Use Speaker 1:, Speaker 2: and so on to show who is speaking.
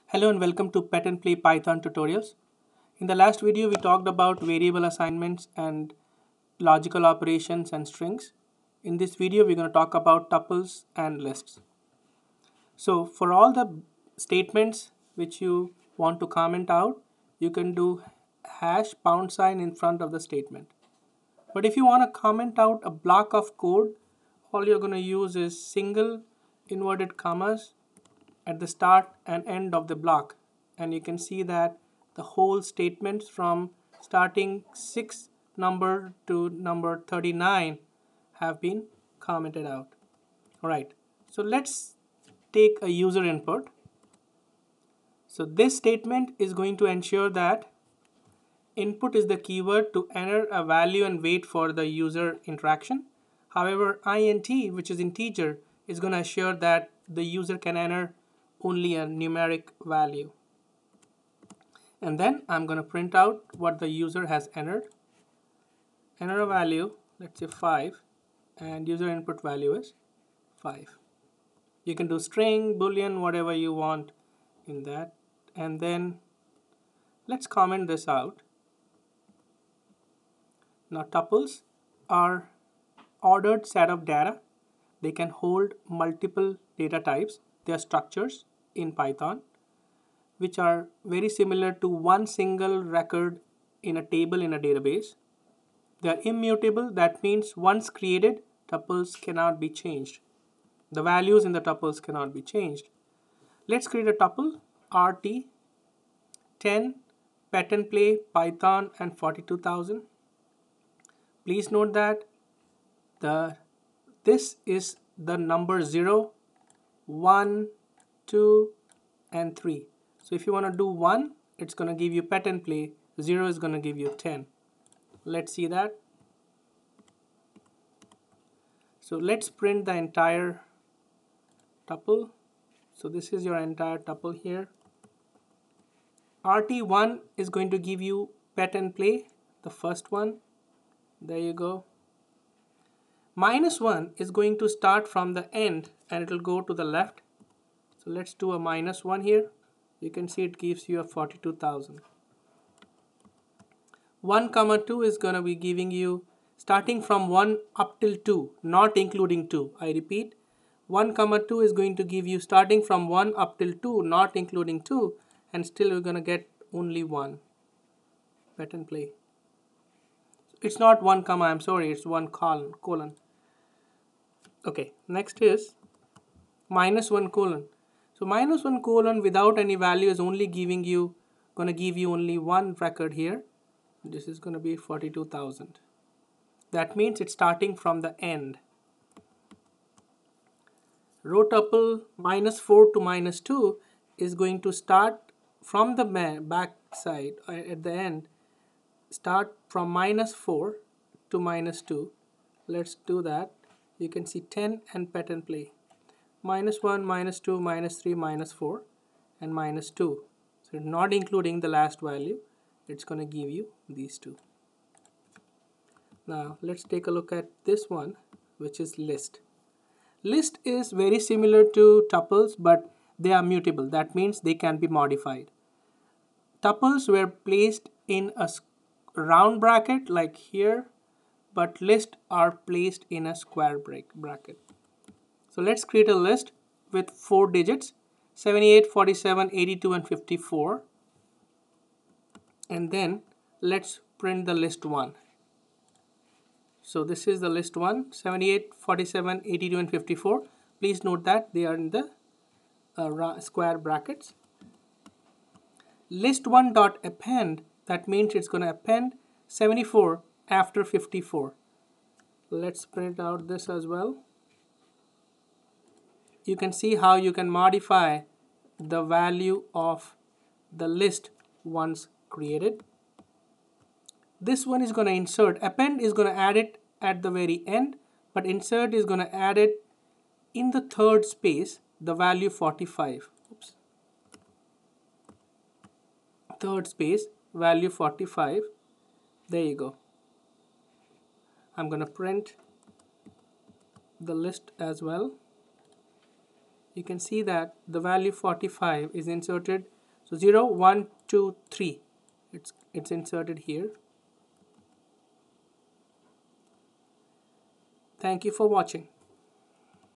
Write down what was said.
Speaker 1: Hello and welcome to Pet and Play Python tutorials. In the last video, we talked about variable assignments and logical operations and strings. In this video, we're going to talk about tuples and lists. So for all the statements which you want to comment out, you can do hash pound sign in front of the statement. But if you want to comment out a block of code, all you're going to use is single inverted commas at the start and end of the block, and you can see that the whole statements from starting 6 number to number 39 have been commented out. Alright, so let's take a user input. So this statement is going to ensure that input is the keyword to enter a value and wait for the user interaction. However, int, which is integer, is going to assure that the user can enter only a numeric value. And then I'm going to print out what the user has entered. Enter a value, let's say 5, and user input value is 5. You can do string, boolean, whatever you want in that. And then let's comment this out. Now tuples are ordered set of data. They can hold multiple data types. They are structures in Python which are very similar to one single record in a table in a database. They are immutable. That means once created, tuples cannot be changed. The values in the tuples cannot be changed. Let's create a tuple rt 10 pet and play python and 42,000. Please note that this is the number 0, 1, 2, and 3. So if you want to do 1, it's going to give you pet and play. 0 is going to give you 10. Let's see that. So let's print the entire tuple. So this is your entire tuple here. rt1 is going to give you pet and play, the first one. There you go. -1 is going to start from the end and it will go to the left. So let's do a -1 here. You can see it gives you a 42,000. 1 comma 2 is going to be giving you starting from 1 up till 2, not including 2. I repeat, 1 comma 2 is going to give you starting from 1 up till 2, not including 2, and still we're going to get only 1. Pet and play. It's not 1 comma, I'm sorry, it's 1 colon. Okay, next is -1 colon. So -1 colon without any value is only gonna give you only one record here. This is gonna be 42,000. That means it's starting from the end. Row tuple -4 to -2 is going to start from the back side at the end. Start from -4 to -2. Let's do that. You can see 10 and pet and play. -1, -2, -3, -4, and -2. So not including the last value, it's going to give you these two. Now let's take a look at this one, which is list. List is very similar to tuples, but they are mutable. That means they can be modified. Tuples were placed in a round bracket like here, but lists are placed in a square bracket. So let's create a list with 4 digits, 78, 47, 82, and 54. And then let's print the list 1. So this is the list 1, 78, 47, 82, and 54. Please note that they are in the square brackets. List1 dot append, that means it's going to append 74 after 54. Let's print out this as well. You can see how you can modify the value of the list once created. This one is going to insert. Append is going to add it at the very end, but insert is going to add it in the third space, the value 45. Oops. Third space, value 45. There you go. I'm going to print the list as well. You can see that the value 45 is inserted So 0, 1, 2, 3. It's inserted here. Thank you for watching.